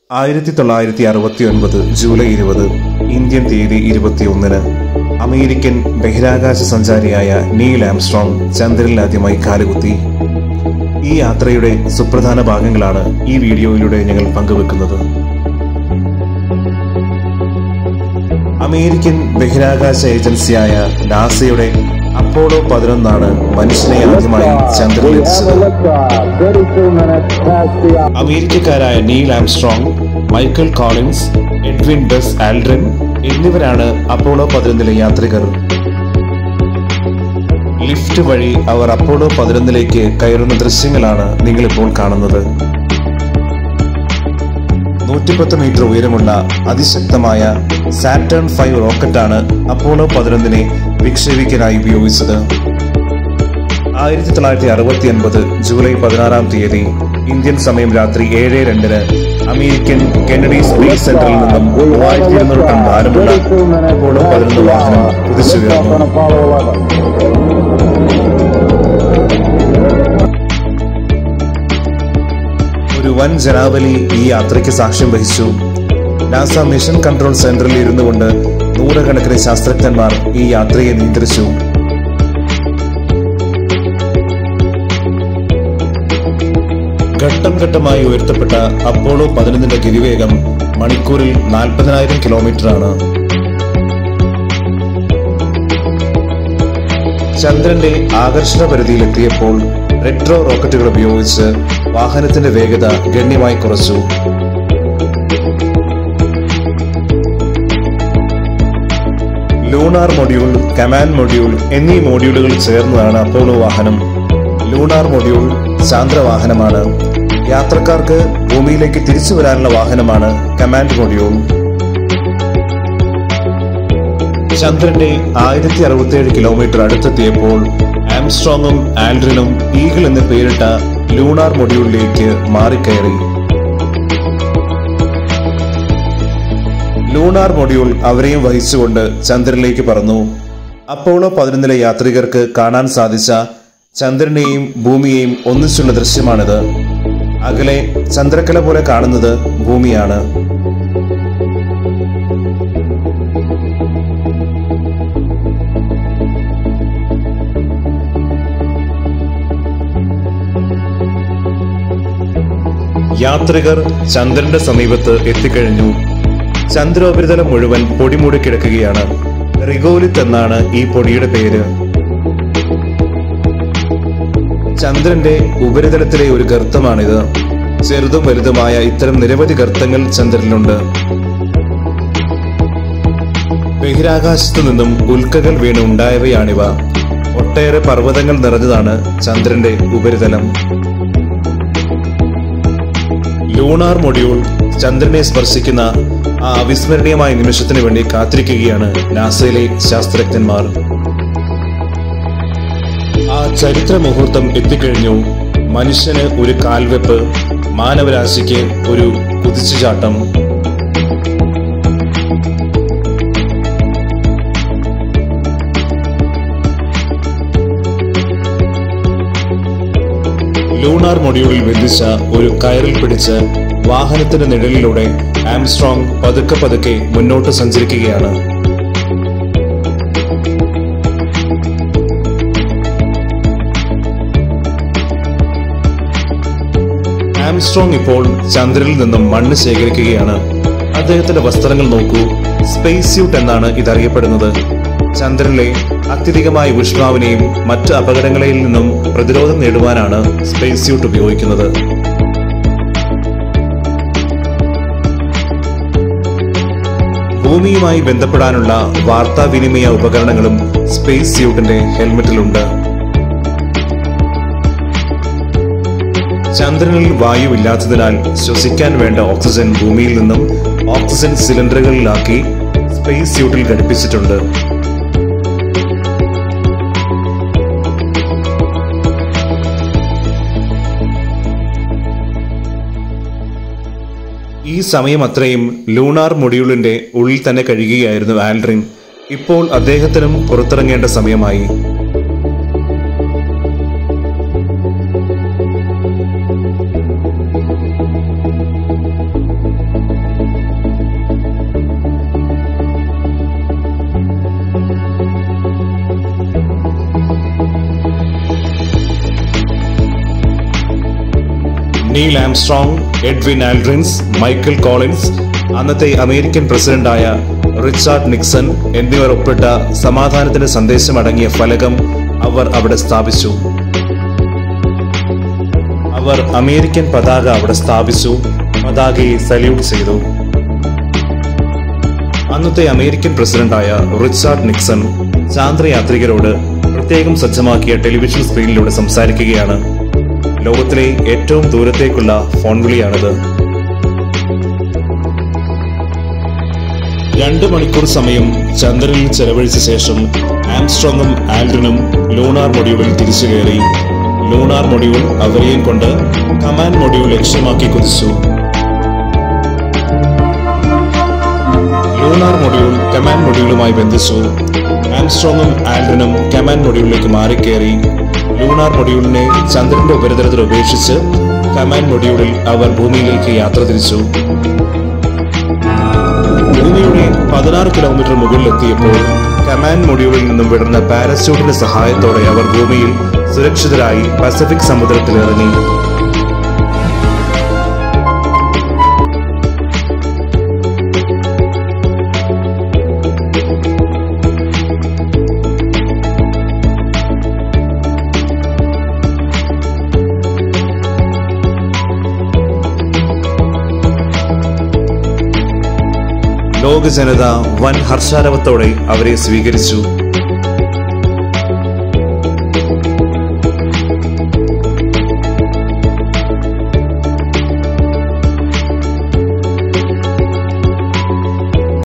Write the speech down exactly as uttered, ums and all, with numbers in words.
ആയിരത്തി തൊള്ളായിരത്തി അറുപത്തി ഒൻപത് ജൂലൈ ഇരുപത് ഇന്ത്യൻ തീയതി ഇരുപത്തിയൊന്നിന് അമേരിക്കൻ ബഹിരാകാശ സഞ്ചാരിയായ നീൽ ആംസ്ട്രോങ് ചന്ദ്രനിൽ ആദ്യമായി കാലുകുത്തി. ഈ യാത്രയുടെ സുപ്രധാന ഭാഗങ്ങളാണ് ഈ വീഡിയോയിലൂടെ ഞങ്ങൾ പങ്കുവെക്കുന്നത്. അമേരിക്കൻ ബഹിരാകാശ ഏജൻസിയായ നാസയുടെ അപ്പോളോ പതിനൊന്നാണ് മനുഷ്യനെ ആദ്യമായി ചന്ദ്രനിലെത്തിച്ചത്. അമേരിക്കക്കാരായ Neil Armstrong, Michael Collins, Edwin Buzz Aldrin എന്നിവരാണ് അപ്പോളോ പതിനൊന്നിലെ യാത്രികർ. ലിഫ്റ്റ് വഴി അവർ അപ്പോളോ പതിനൊന്നിലേക്ക് കയറുന്ന ദൃശ്യങ്ങളാണ് നിങ്ങളിപ്പോൾ കാണുന്നത്. നൂറ്റിപ്പത്ത് മീറ്റർ ഉയരമുള്ള അതിശക്തമായ സാറ്റേൺ ഫൈവ് റോക്കറ്റാണ് അപ്പോളോ പതിനൊന്നിനെ വിക്ഷേപിക്കാനായി ഉപയോഗിച്ചത്. ആയിരത്തി തൊള്ളായിരത്തി അറുപത്തി ഒൻപത് ജൂലൈ പതിനാറാം തീയതി ഇന്ത്യൻ സമയം രാത്രി ഏഴ് രണ്ടിന് അമേരിക്കൻ കെന്നഡി സ്പേസ് സെന്ററിൽ നിന്നും മൂവായിരത്തി ഇരുന്നൂറ് ടൺ ഭാരമുള്ള അപ്പോളോ പതിനൊന്ന് വാഹനം കുതിച്ചുയർന്നു. ഒരു വൻ ജനാവലി ഈ യാത്രയ്ക്ക് സാക്ഷ്യം വഹിച്ചു. നാസ മിഷൻ കൺട്രോൾ സെന്ററിൽ ഇരുന്നു കൊണ്ട് നൂറുകണക്കിന് ശാസ്ത്രജ്ഞന്മാർ ഈ യാത്രയെ നിയന്ത്രിച്ചു. ഘട്ടം ഘട്ടമായി ഉയർത്തപ്പെട്ട അപ്പോളോ പതിനൊന്നിന്റെ ഗതിവേഗം മണിക്കൂറിൽ നാൽപ്പതിനായിരം കിലോമീറ്റർ ആണ്. ചന്ദ്രന്റെ ആകർഷണ പരിധിയിലെത്തിയപ്പോൾ റെട്രോ റോക്കറ്റുകൾ ഉപയോഗിച്ച് വാഹനത്തിന്റെ വേഗത ഗണ്യമായി കുറച്ചു. ലൂണാർ മൊഡ്യൂൾ, കമാൻഡ് മൊഡ്യൂൾ എന്നീ മൊഡ്യൂളുകൾ ചേർന്നതാണ് അപ്പോളോ വാഹനം. ലൂണാർ മൊഡ്യൂൾ ചാന്ദ്രവാഹനമാണ്. യാത്രക്കാർക്ക് ഭൂമിയിലേക്ക് തിരിച്ചു വരാനുള്ള വാഹനമാണ് കമാൻഡ് മൊഡ്യൂൾ. ചന്ദ്രന്റെ ആയിരത്തി അറുപത്തിയേഴ് കിലോമീറ്റർ അടുത്തെത്തിയപ്പോൾ ആംസ്ട്രോങ്ങും ആൽഡ്രിനും ഈഗിൾ എന്ന് പേരിട്ട ലൂണാർ മൊഡ്യൂളിലേക്ക് മാറിക്കയറി. ലൂണാർ മൊഡ്യൂൾ അവരെയും വഹിച്ചുകൊണ്ട് ചന്ദ്രനിലേക്ക് പറന്നു. അപ്പോളോ പതിനൊന്നിലെ യാത്രികർക്ക് കാണാൻ സാധിച്ച ചന്ദ്രനെയും ഭൂമിയെയും ഒന്നിച്ചുള്ള ദൃശ്യമാണിത്. അകലെ ചന്ദ്രക്കല പോലെ കാണുന്നത് ഭൂമിയാണ്. യാത്രികർ ചന്ദ്രന്റെ സമീപത്ത് എത്തിക്കഴിഞ്ഞു. ചന്ദ്രോപരിതലം മുഴുവൻ പൊടിമൂടി കിടക്കുകയാണ്. റിഗോലിത്ത് എന്നാണ് ഈ പൊടിയുടെ പേര്. ചന്ദ്രന്റെ ഉപരിതലത്തിലെ ഒരു ഗർത്തമാണിത്. ചെറുതും വലുതുമായ ഇത്തരം നിരവധി ഗർത്തങ്ങൾ ചന്ദ്രനിലുണ്ട്. ബഹിരാകാശത്തു നിന്നും ഉൽക്കകൾ വീണ് ഉണ്ടായവയാണിവ. ഒട്ടേറെ പർവ്വതങ്ങൾ നിറഞ്ഞതാണ് ചന്ദ്രന്റെ ഉപരിതലം. ലൂണാർ മൊഡ്യൂൾ ചന്ദ്രനെ സ്പർശിക്കുന്ന ആ അവിസ്മരണീയമായ നിമിഷത്തിന് വേണ്ടി കാത്തിരിക്കുകയാണ് നാസയിലെ ശാസ്ത്രജ്ഞന്മാർ. ആ ചരിത്ര മുഹൂർത്തം എത്തിക്കഴിഞ്ഞു. മനുഷ്യന് ഒരു കാൽവെപ്പ്, മാനവരാശിക്ക് ഒരു കുതിച്ചുചാട്ടം. ലൂണാർ മൊഡ്യൂളിൽ ബന്ധിച്ച ഒരു കയറിൽ പിടിച്ച് വാഹനത്തിന്റെ നിഴലിലൂടെ ആംസ്ട്രോങ് പതുക്കെ പതുക്കെ മുന്നോട്ട് സഞ്ചരിക്കുകയാണ്. ആംസ്ട്രോങ് ഇപ്പോൾ ചന്ദ്രനിൽ നിന്നും മണ്ണ് ശേഖരിക്കുകയാണ്. അദ്ദേഹത്തിന്റെ വസ്ത്രങ്ങൾ നോക്കൂ. സ്പേസ് സ്യൂട്ട് എന്നാണ് ഇതറിയപ്പെടുന്നത്. ചന്ദ്രനിലെ അത്യധികമായ ഊഷ്മാവിനെയും മറ്റ് അപകടങ്ങളിൽ നിന്നും പ്രതിരോധം നേടുവാനാണ് സ്പേസ് സ്യൂട്ട് ഉപയോഗിക്കുന്നത്. ഭൂമിയുമായി ബന്ധപ്പെടാനുള്ള വാർത്താവിനിമയ ഉപകരണങ്ങളും സ്പേസ് സ്യൂട്ടിന്റെ ഹെൽമെറ്റിലുണ്ട്. ചന്ദ്രനിൽ വായുവില്ലാത്തതിനാൽ ശ്വസിക്കാൻ വേണ്ട ഓക്സിജൻ ഭൂമിയിൽ നിന്നും ഓക്സിജൻ സിലിണ്ടറുകളിലാക്കി സ്പേസ് സ്യൂട്ടിൽ ഘടിപ്പിച്ചിട്ടുണ്ട്. ഈ സമയം അത്രയും ലൂണാർ മൊഡ്യൂളിന്റെ ഉള്ളിൽ തന്നെ കഴിയുകയായിരുന്നു ആൽഡ്രിൻ. ഇപ്പോൾ അദ്ദേഹത്തിനും പുറത്തിറങ്ങേണ്ട സമയമായി. Neil Armstrong, Edwin Aldrins, Michael Collins, അന്നത്തെ അമേരിക്കൻ പ്രസിഡന്റായ റിച്ചാർഡ് നിക്സൺ എന്നിവർ ഒപ്പിട്ട സമാധാനത്തിന്റെ സന്ദേശം അടങ്ങിയ ഫലകം അവർ അവിടെ സ്ഥാപിച്ചു. അവർ അമേരിക്കൻ പതാക അവിടെ സ്ഥാപിച്ചു. പതാകയെ സല്യൂട്ട് ചെയ്തു. അന്നത്തെ അമേരിക്കൻ പ്രസിഡന്റായ റിച്ചാർഡ് നിക്സൺ ചാന്ദ്രയാത്രികരോട് പ്രത്യേകം സജ്ജമാക്കിയ ടെലിവിഷൻ സ്ക്രീനിലൂടെ സംസാരിക്കുകയാണ്. ലോകത്തിലെ ഏറ്റവും ദൂരത്തേക്കുള്ള ഫോൺ വിളിയാണിത്. രണ്ട് മണിക്കൂർ സമയം ചന്ദ്രനിൽ ചെലവഴിച്ച ശേഷം ആംസ്ട്രോങ്ങും ആൽഡ്രിനും ലൂണാർ മൊഡ്യൂളിൽ തിരിച്ചു കയറി. ലൂണാർ മൊഡ്യൂൾ അവരെയും കൊണ്ട് കമാൻഡ് മൊഡ്യൂൾ ലക്ഷ്യമാക്കി കുതിച്ചു. ലൂണാർ മൊഡ്യൂൾ കമാൻഡ് മൊഡ്യൂളുമായി ബന്ധിച്ചു. ആംസ്ട്രോങ്ങും ആൽഡ്രിനും കമാൻഡ് മൊഡ്യൂളിലേക്ക് മാറിക്കയറി. ലൂണാർ മൊഡ്യൂളിനെ ചന്ദ്രന്റെ ഉപരിതലത്തിൽ ഉപേക്ഷിച്ച് കമാൻഡ് മൊഡ്യൂളിൽ അവർ ഭൂമിയിലേക്ക് യാത്ര തിരിച്ചു. ഭൂമിയുടെ പതിനാറ് കിലോമീറ്റർ മുകളിലെത്തിയപ്പോൾ കമാൻഡ് മൊഡ്യൂളിൽ നിന്നും വിടുന്ന പാരച്യൂട്ടിന്റെ സഹായത്തോടെ അവർ ഭൂമിയിൽ സുരക്ഷിതരായി പസഫിക് സമുദ്രത്തിൽ ഇറങ്ങി. ലോക ജനത വൻ ഹർഷാരവത്തോടെ അവരെ സ്വീകരിച്ചു.